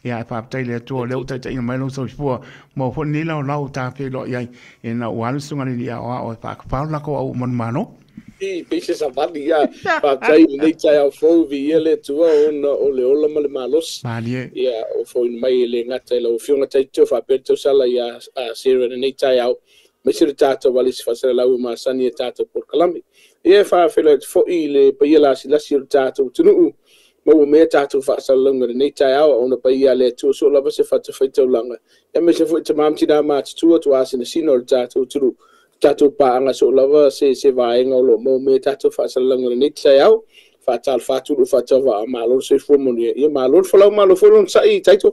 ia pa tai le tu le uta tai mai lo so fu mo fo ni la ta pe lo ia e na wa sunga ni ia o pa pa la ko o mon mano I pese sa vali ya pa tai nei tai au fo vi ele tu o le ola ma le malos ia o fo mai le ngata lo fionga tai tu fa pe tu sala ia a sira nei tai au me sira tata wali se fa sala la ma sani tata por kalami ia fa fe le fo I le pa ia la si la sira tata tu mo me tatu fa salonga nei tai au ona pa ia le tu so la se fa te fa te langa e me se fo te mam ti da ma tu asina sino tatu tu tatu pa anga so lava se vai ngolo mo me tatu fa salonga nei tai au fa tal fa tu fa tava malo se fo mo ia malo fa malo fo non sai taitu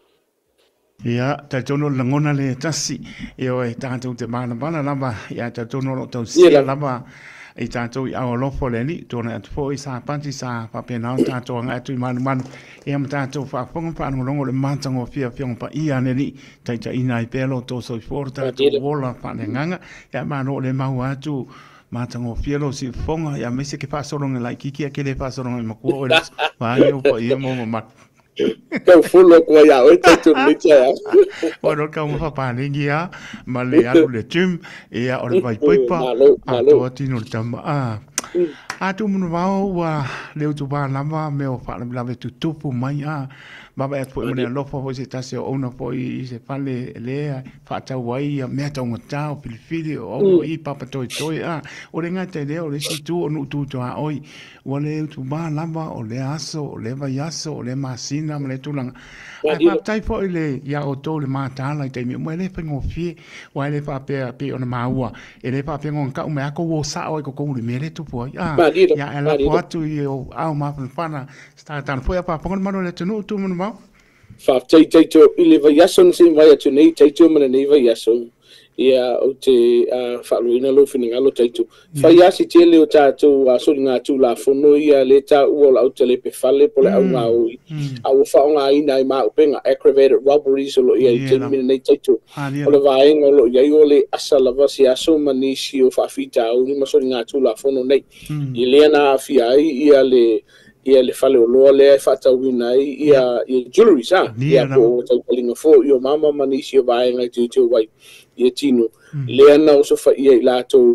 ia tatono langona le tasi io e tatu te mana bana lava ia tatono lo tau sia lava e tātou I awa lofo le ni, tōna atu fō I sā panti sā papena o tātou anga atu I manu manu, e am tātou whaafonga whaangorongo le mātango fia fionga pa I ane ni, taita ina I pēlo tōso I fōra tātou wola whane nganga, e mano le mahu atu, mātango fia lo si fonga, e mese ke whaasoronga lai kiki a ke le whaasoronga I makua o le, wāi o pa I e mōma matu. Kau fulo ko ya o te tu ni cha. Ora ka mo pa ningi a ma le alu le tim e a ora vai poipa a to tino tama a tu mo wa le tu ba lava me o fa la tu tupu mai a baba e po mo lo fo se tase o na po I se fale le fa ta wai me ta ngo ta o filifili o I papa toi a o le ngata le o le si tu o nu tu to a oi o le tu ba lava o le aso o le vai aso o le masina me le tulanga a pa tai fo le ya o to le mata la te mo le fa ngo fi wa le fa pe o na maua e le fa pe ngo ka o me ako wo sa o ko ko le me le tu po ya e la po tu o au ma fa sta tan fo ya pa pongo mano le tunu tu mo fa tai to I le vai aso sin vai atu nei tai to me nei vai aso ia o te fa luina lo fininga lo tai to fa ia si te le o tātou a so nga tu la fono ia le ta u la o te le pe fale po le au nga o a o fa nga ina I ma o penga aggravated robberies lo ia I te me nei tai to o le vai ngolo ia o le asala va si aso manisi o fa fita o ni ma so nga tu la fono nei I le na fia ia le fale o loa le fata wina ia jewelry sa ia ko tau kalinga fo io mama manisi o vai ngai tu wai ia tino le ana o so fa ia lato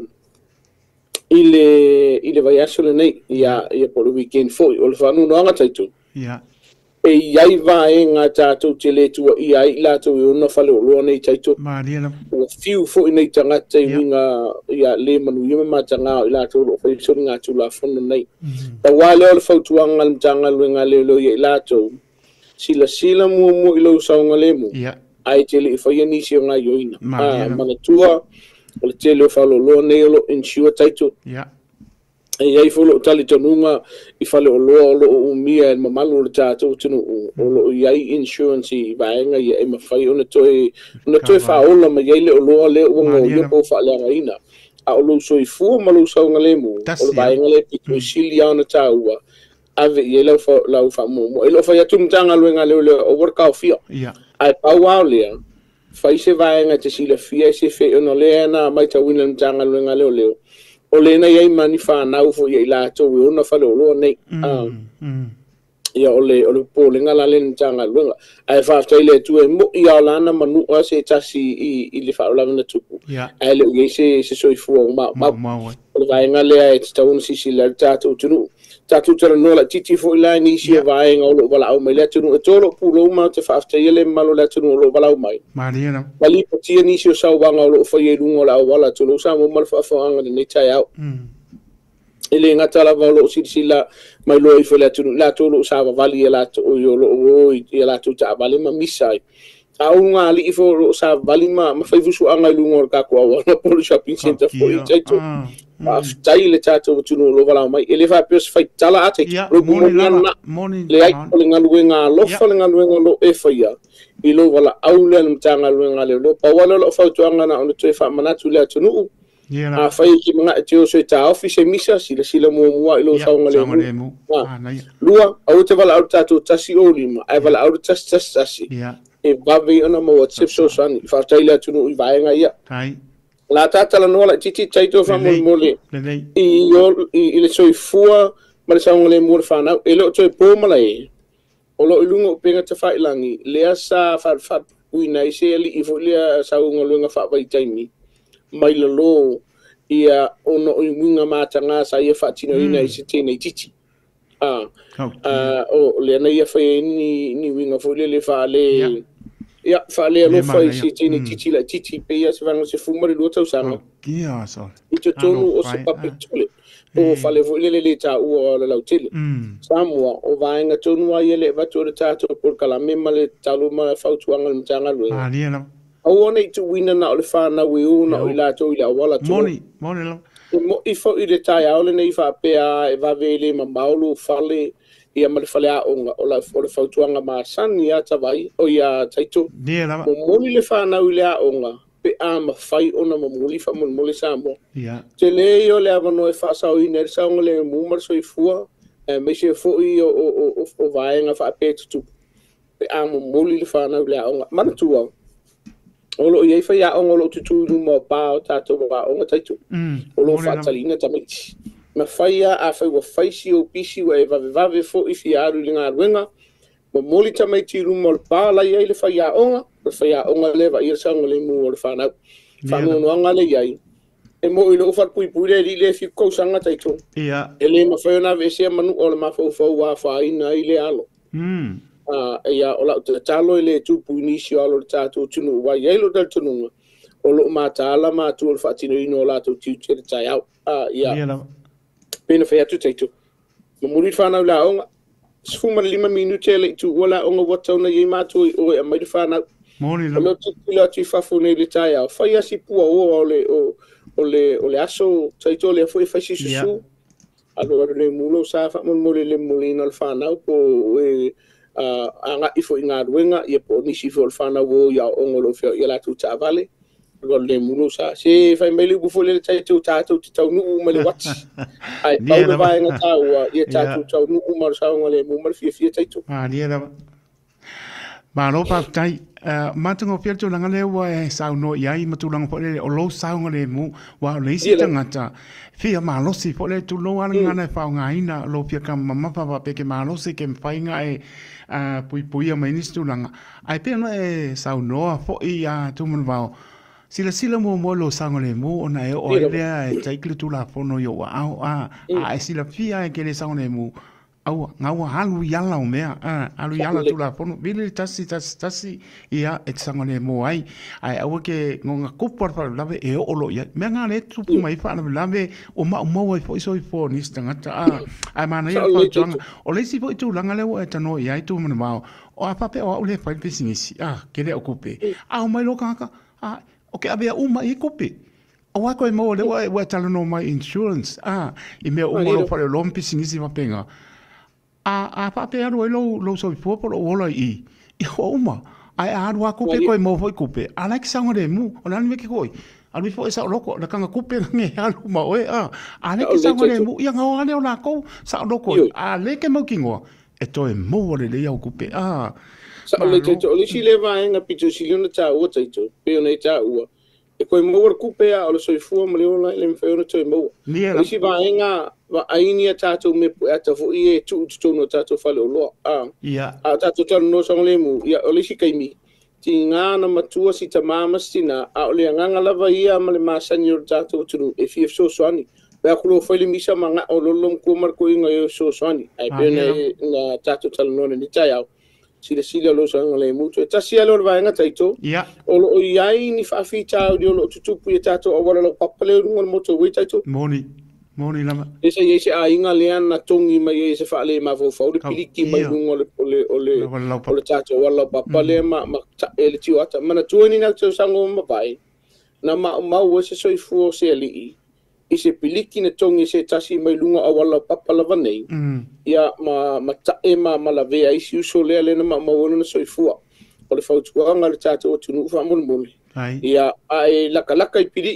ile vai aso le nei ia po le weekend fo o le fanu no anga taitu ia e iai vai nga tātou te le tua iai lato I ona fale o loa nei taitu o fiu fo I nei tangata I winga ia le manu ia matanga I lato o fai so ngā tula fono nei ta wale o le fautuanga le mtanga luenga le lo ia lato sila mua I lo saunga le mu ai te le fai nisi o ngā yoina mana tua o le te le o falo loa nei o lo insure taitu e ai folo tali tonunga I fale o loa o lo umia e mamalu le tātou tunu o lo iai insurance I vaenga ia e mawhai ona toi whaola ma iai le o loa le uanga o ia po whaaleanga ina a o lo soi fua ma lo saunga le mu o le vaenga le pitu sili ana tāua ave iai lau wha mo e lo whai atu mtanga luenga leo le o worka o fia ai pau au lea whai se vaenga te sila fia se fe ona lea na mai ta wina mtanga luenga leo o le na iai mani whanau fo iai lato I ona whale o loa nei ia o le pōlenga la le tanga luenga ai whaftai le tu e mo I aolana manua se tasi I le whaolanga na tupu ai le uiei se soifua o mau o le vaenga lea e te tauna sisi le tātou tunu tātou tara noa la titi fo I lai nisi e vaenga o lo wala au mai le tunu e tolo pulo ma te whaftai ele malo le tunu o lo wala au mai wali patia nisi o sauwanga o lo whai e runga o la au wala tolo sa mo mal whaafanga nei tai au ele ngata la valo sila mai lo I fele tunu la tolo sa vali la to yo lo I la to ta vali ma misai a unga ali fo lo sa vali ma fai vusu anga lungo ka ko wa polo shopping center fo I taito tai le tato tunu lo vala mai ele fa pes fai tala ate lo moni le ai ko le ngaluenga lo fa le ngaluenga lo e fa ia I lo vala aule na tanga luenga le lo pa wala lo fa tuanga na ono te fa manatu le tunu a fai ki mga te o se ta office misa sila mua I lo saunga le mu lua au te vala au tato tasi o lima ai vala au tasi e bavi ona mo WhatsApp so sani fa taila tunu I vaenga ia la tata la nola titi taito fa mole I le soifua ma le saunga le mu le whanau e lo toi pōmala e o lo ilunga o penga te whailangi, lea sa what uina i se ali i fo lea sa unga luenga whawai taimi, mai la lo ia ono i winga mātanga sa ia whatino ina i se tēnei titi. O lea na ia whai ni winga fo lea le whaale, ia whaale alofa i se tēnei titi la titi pe ia se wanga se fumari lua tau sanga. I te tonu o se pape tole. O fale vo le ta ua la lautele Samoa o vaenga tonu ai le vatu le tato por kala mema le talu ma fautuanga le mtanga lu au ona i tu wina na o le whana wi una o i lato i la wala tu moni lo mo i fo i le tai au le nei wha pea e vavele ma maulu fale ia ma le fale a onga o le fautuanga ma sani a tawai o ia taito mo moni le whana wi le a onga pe a ma fai ona ma muli fa mo muli Samoa te le yo le avano e fa sa o iner sa o le mumar so i fua me se fo i o vaenga fa pe tu pe a mo muli le fa na le onga mana tu o lo ia fa ya onga lo tu mo pa o tato wa onga taitu o lo fa talina tamiti ma fai a fa wa fai si o pisi wa va fo i fi aru linga ruenga mo muli tamiti rumo pa la ia le fa ya onga faya onga le va ir sang le mu or fana fanu no anga le yai e mo i lo fa pui le fi ko sanga taito ele ma fa na ve se manu o ma fo wa fa ina ile alo ia o la talo ile tu pui ni si alo tato tunu wa ye lo dal tunu o lo ma tala ma tu o fa tino ino la tu ti te tai au ia pena fa tu taito mo muri fana la onga sfuma 5 minuti le tu wala onga wata na ye ma tu o e mai fana Moni lo tila ti fafune le taia fa ia si pua o le aso taito le foi fa si su alo le mulo sa fa mo le mulina al fana po e anga ifo inga ruenga ia po ni si fo al fana wo ia ongolo fe ia la tu ta vale lo le mulo sa se fa mele bu fo le taito tato tau nu mele wat ai pa va nga ta wa ia tato tau nu mar sa ngole mu mar fi taito dia ma lo pa tai matungo piato langa le wa e sau no ia I matulanga po le o lo sau ngale mu wa le si tangata fia ma lo si po le tu lo anga na fa nga ina lo pia ka mama pa pe ke ma lo si ke fa nga e pui a ministru langa ai pe no e sau no fo ia tu mun va sila mo lo sau ngale mu ona e o le e tai tu la fo no yo a sila fia ke le sau ngale mu au ngawa halu yala o mea alu yala tu la pono bili tasi ia e sangone mo ai au ke ngonga kupor fa lave e o lo ia me nga le tu mai fa lave o ma mo fo so fo ni stangata ai mana ia fa jong o le si fo tu langa le o e tano ia tu mo ma o a pape o le fa business ke le okupe au mai lo kaka o ke abia uma I kupe o wa ko mo le wa talo no mai insurance I me o mo lo fa lo business va penga a pape aro lo so po por o lo I ho uma ai a ro ko pe ko mo foi kupe ala ki sango de mu o nan me ki koi alu fo esa loko na kanga kupe nge alu ma o ala ki sango de mu ia nga ale o la ko sa loko a le ke mo kingo e to e mo le ia kupe sa le te o le si le va nga pito si le na ta o taito pe ona ta o e ko mo war kupe a o so fu mo le o le me fe ona to mo o si va nga wa ainia tato me pu ata fo I tu no tato fale o lo tato tano no song le mu ia o le si kaimi ti nga na matua si ta mama sina a o le nga lava ia ma le masani o tato tu e fi so swani ba ku lo fale misa manga o lo lom ko mar ko inga yo so swani ai pe na tato tano no ni taya sila lo song le mu to ta si lo va nga taito o lo ia ni fa fi ta o lo tutu pu tato o wala lo papale ngol moto we taito Moni lama. Ese a inga lean na tongi mai ese fa le ma fo le piliki mai ole tato wala papa le ma ele tiu ata mana tuani na tau sango ma vai na ma ese so I fu se ali I se piliki na tongi se tasi mai lunga a wala papa la vanei ia ma tae ma la vea isi uso le na ma wona na so I fu ole fautuanga le tato o tunu fa mon ia ai laka I pili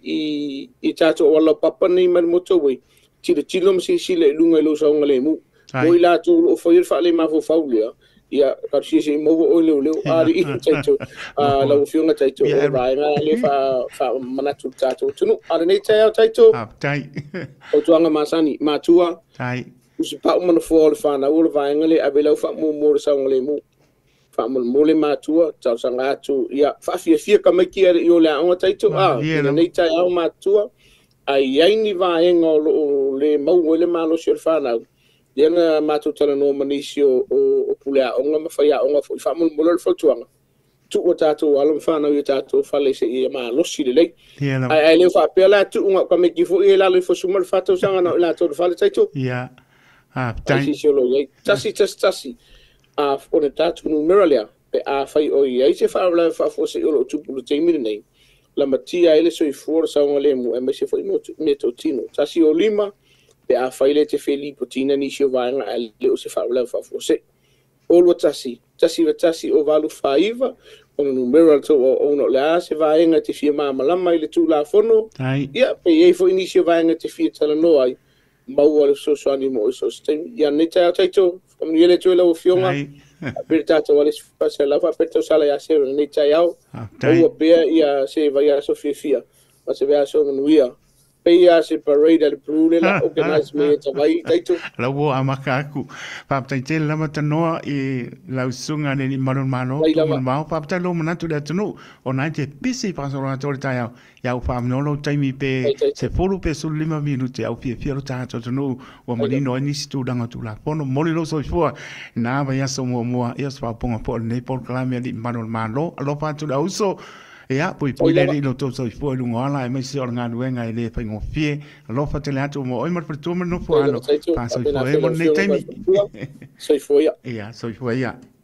I tato wala papa nei man moto we tilo msi le lunga lo sa ngale mu mo ila tu o foi fa le ma fo faulia ia ka si mo o le ari taito la ufiunga taito vai na le fa manatu tato tunu ari nei taito tai o tuanga masani matua tai usi pa umana fo le fana ul vaenga le abela fa mo sa ngole mu fa mo le matua tau sanga atu ia fa fia ka maki yo le anga taito nei tai au matua ai ai ni vaenga le mau le malo se fana ia matu tala no manisio o pulea onga mafaya onga fa mo le fotuanga tu o tato alam fana yo tato fale se ia ma losi le lei ai le fa pela tu unga ka meki fo ia la le fo sumar fato sanga na la to fale taito ia tasi solo ye tasi o le tatu numeralia pe fai o ia se fa la fa fo se o tu pu te mi nei la matia ele so i for sa ngole mu e me se fo me to tino tasi o lima pe fai le te Felipo tina ni se va nga le o se fa la fa fo se o lo tasi o valu faiva o numero to o no la se va nga te firma malama ile tu la fono ia pe e fo inicio va nga te fi tala no ai mau ale so animo so stem ya neta taito como ele tu lo fionga per tato ale passa la fa per to sala ya se neta ya o be ya se va ya so fia ma se va so nuia pe ya se parade al blue la organize me to vai taito la wo amaka ku pa taite la matano e la sunga ni maron mano tu mau pa talo manatu da tunu o na te pisi pa so na to ta ya fa no lo taimi pe se folu pe sul 5 minuti au fia lo ta to tunu o mani no ni stu danga tu la pono moli lo so fo na va ya so mo ya so ponga po ne por clame di maron mano lo pa tu da uso ia poi le no to so fo lu ngala e me se orga nuenga ile fa ngo fie lo fa te atu mo oi mar per tu no fo ano pa so fo e mo nei taimi so fo ya ia so fo ia